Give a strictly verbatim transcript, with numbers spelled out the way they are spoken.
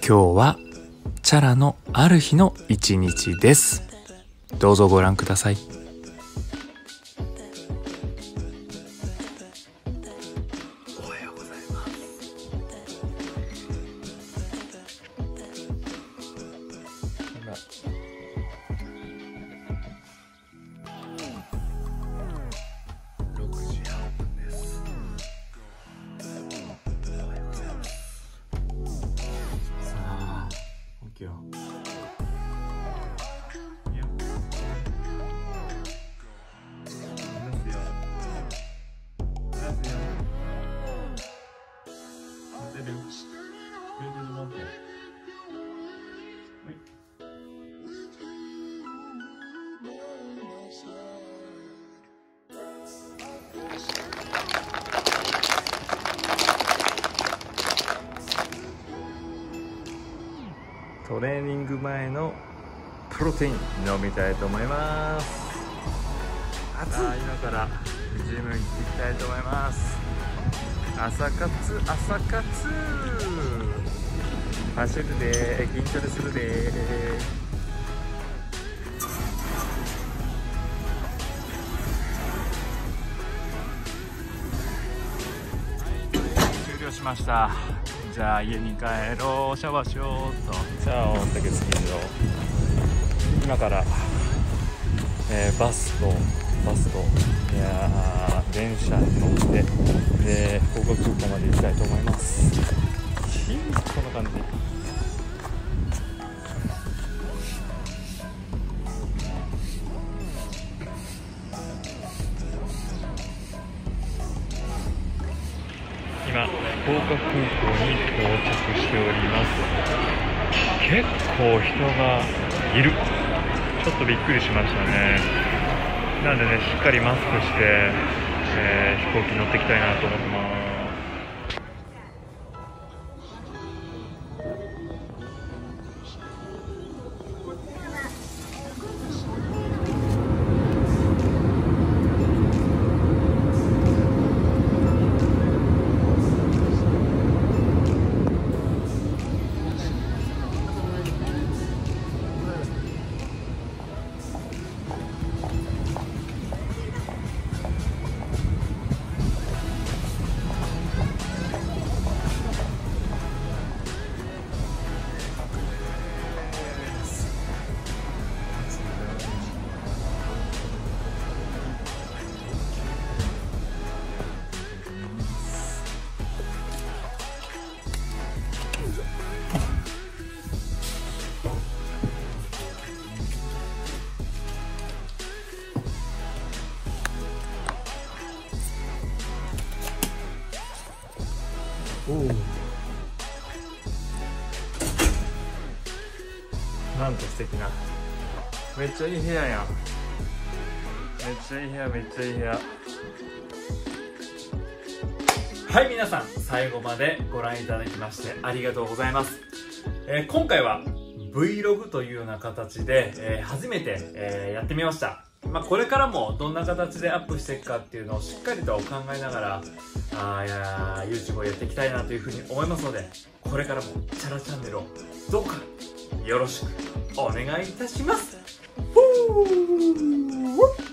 今日はチャラのある日の一日です。どうぞご覧ください。おはようございます。今ろくじはんぷんです。おはようございます。さあ起きよう。トレーニング前のプロテイン飲みたいと思います。暑い。今からジム行っていきたいと思います。朝活朝活走るで、筋トレするで。終了しました。じゃあ家に帰ろう。シャワーしようと。じゃあ大竹スキー場、今から、えー、バスとバスといやー電車に乗ってで福岡空港まで行きたいと思います。こんな感じ。今福岡空港に到着しております。結構人がいる。ちょっとびっくりしましたね。なんでね、しっかりマスクして、えー、飛行機に乗っていきたいなと思ってます。おお、なんと素敵な、めっちゃいい部屋やん。めっちゃいい部屋、めっちゃいい部屋。はい、皆さん最後までご覧いただきましてありがとうございます。えー、今回は Vlog というような形で、えー、初めて、えー、やってみました。まあ、これからもどんな形でアップしていくかっていうのをしっかりと考えながらあーいや YouTube をやっていきたいなというふうに思いますので、これからもチャラチャンネルをどうかよろしくお願いいたします。ふー